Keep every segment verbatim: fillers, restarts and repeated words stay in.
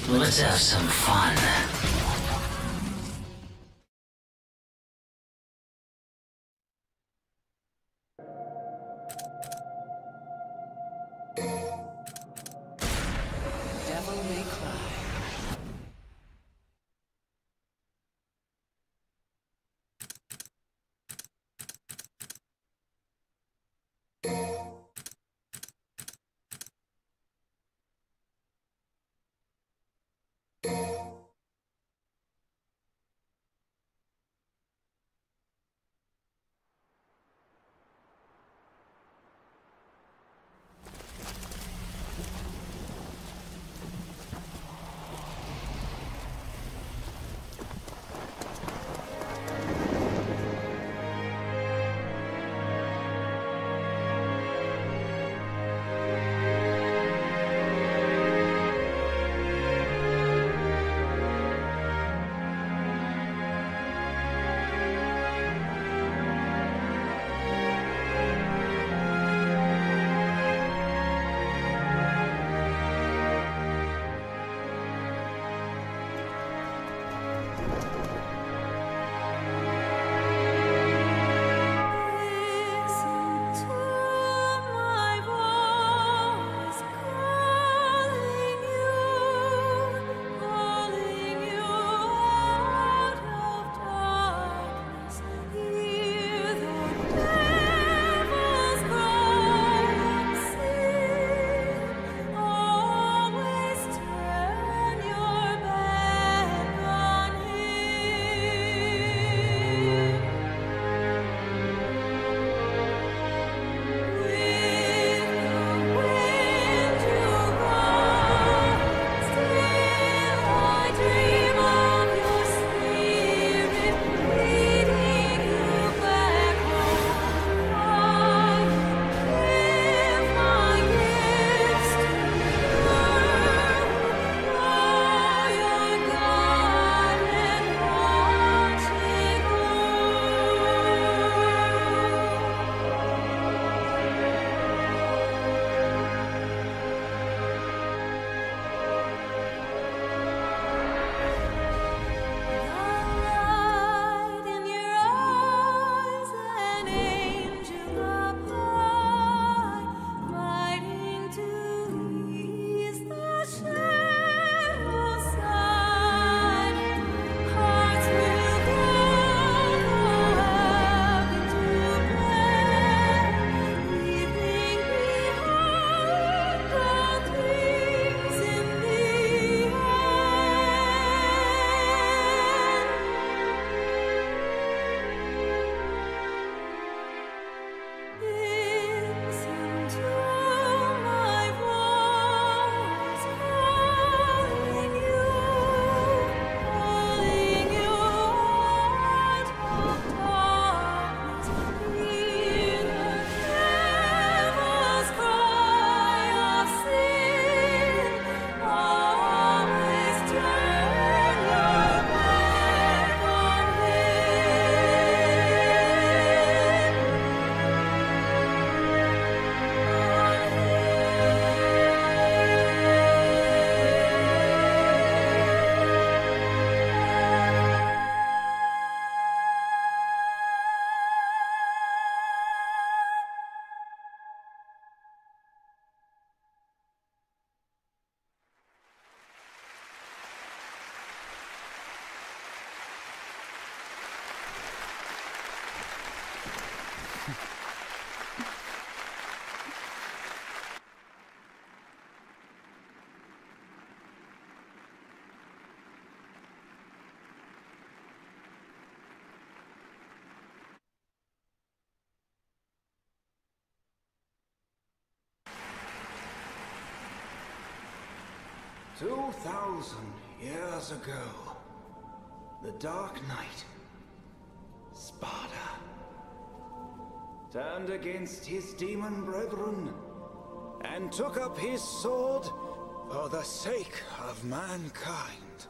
Let's have some fun. Devil may cry. Two thousand years ago, the Dark Knight, Sparta, turned against his demon brethren and took up his sword for the sake of mankind.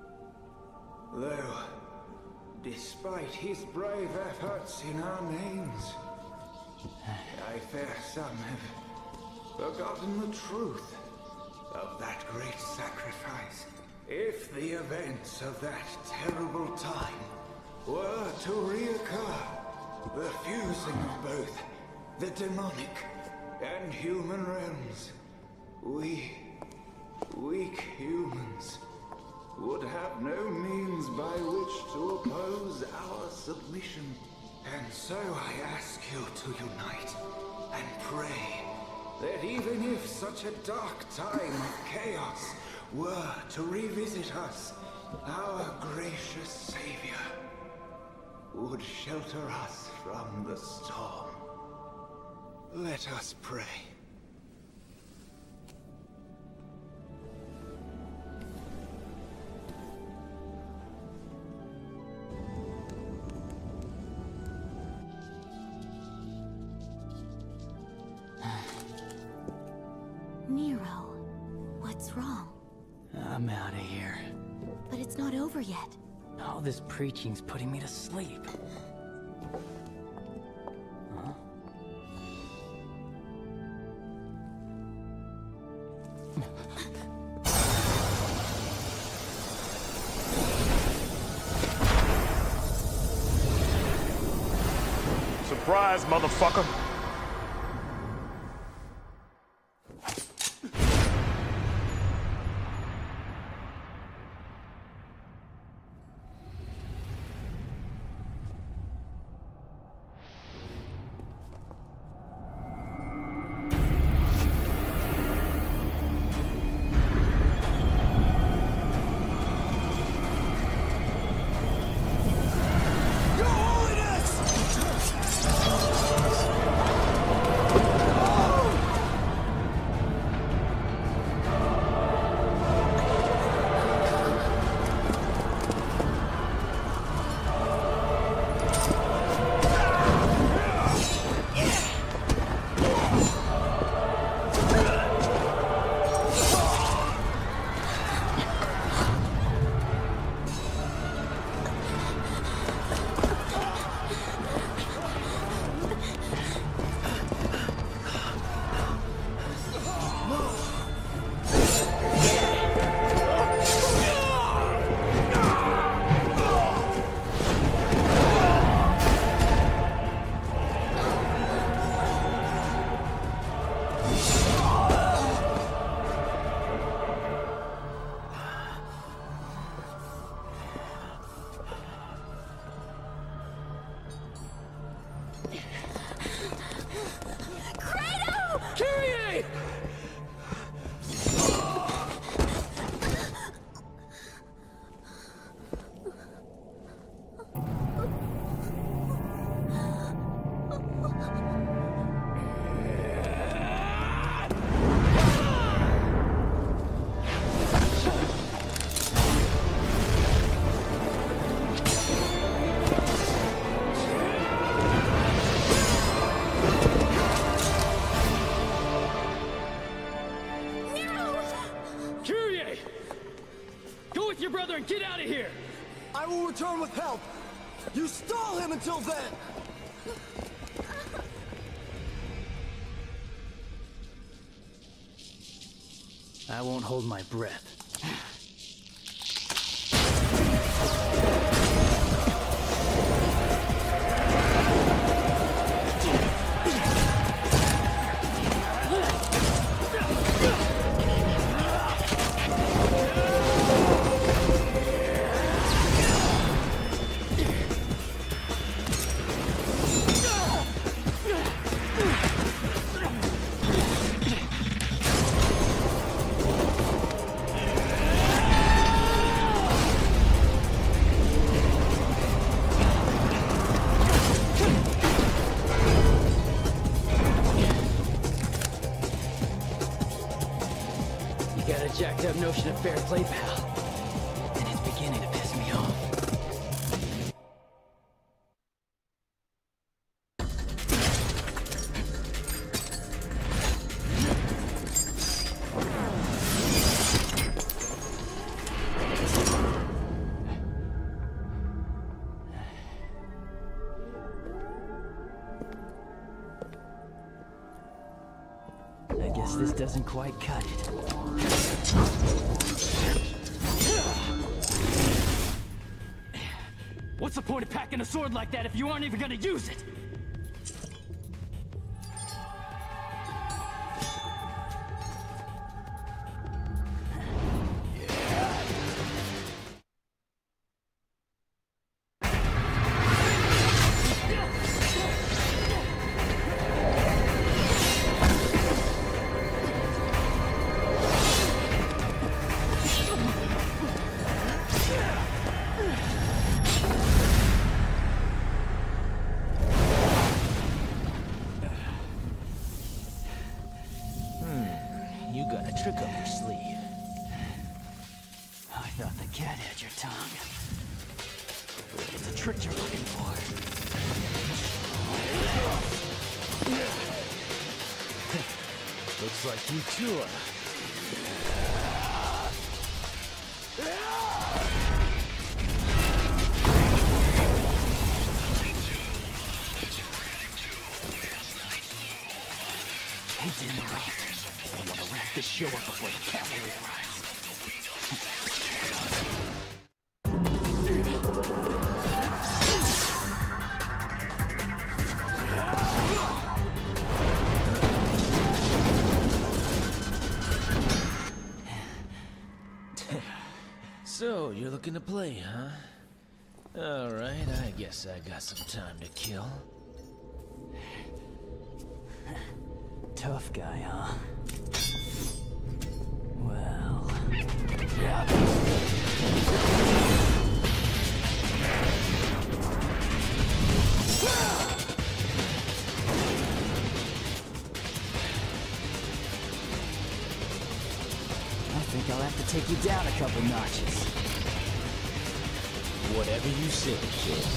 Though, despite his brave efforts in our names, I fear some have forgotten the truth of that great sacrifice. If the events of that terrible time were to reoccur, the fusing of both the demonic and human realms, we, weak humans, would have no means by which to oppose our submission. And so I ask you to unite and pray that even if such a dark time of chaos were to revisit us, our gracious Savior would shelter us from the storm. Let us pray. Nero, what's wrong? I'm out of here. But it's not over yet. All this preaching's putting me to sleep. Huh? Surprise, motherfucker! and get out of here! I will return with help! You stall him until then! I won't hold my breath. Jacked up notion of fair play, pal. And it's beginning to piss me off. I guess this doesn't quite cut it. What's the point of packing a sword like that if you aren't even gonna use it? Trick up your sleeve. I thought the cat had your tongue. It's a trick you're looking for. Looks like you too are. Hey, Nero. I want to wrap this show up before the cavalry arrives. So, you're looking to play, huh? Alright, I guess I got some time to kill. Tough guy, huh? Well... Yeah. I think I'll have to take you down a couple notches. Whatever you say, kid.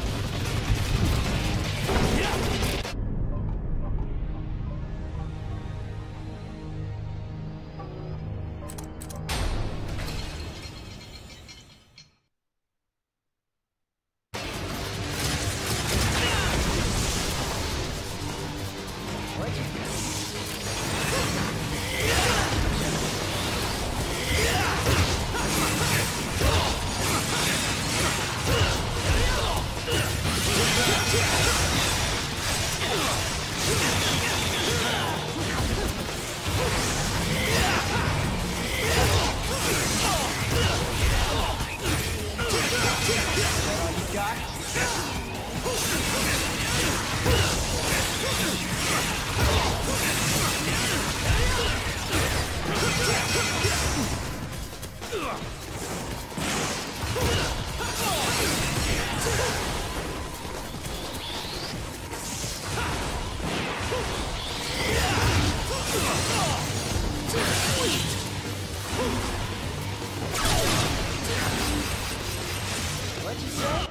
What'd you say?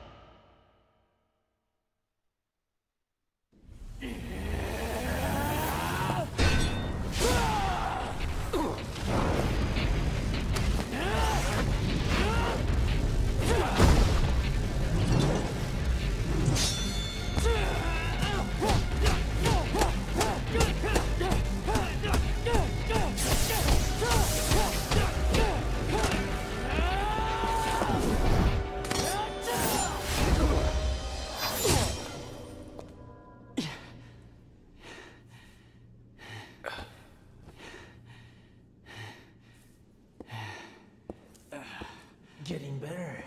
Getting better.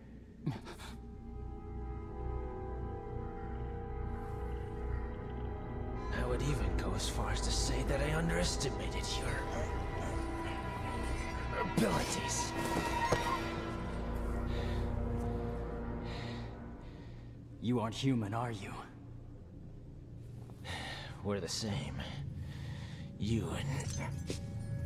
I would even go as far as to say that I underestimated your abilities. You aren't human, are you? We're the same. You and...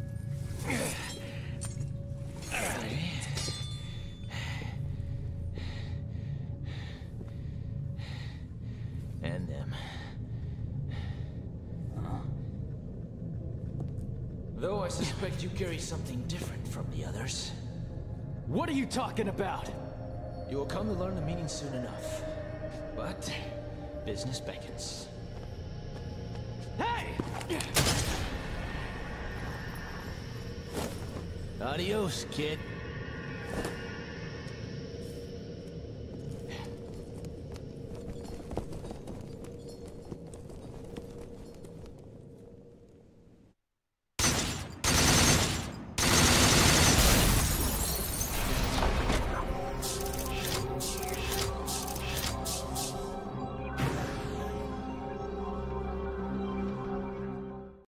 and them. Huh? Though I suspect you carry something different from the others. What are you talking about? You will come to learn the meaning soon enough. But business beckons. Hey! Adios, kid.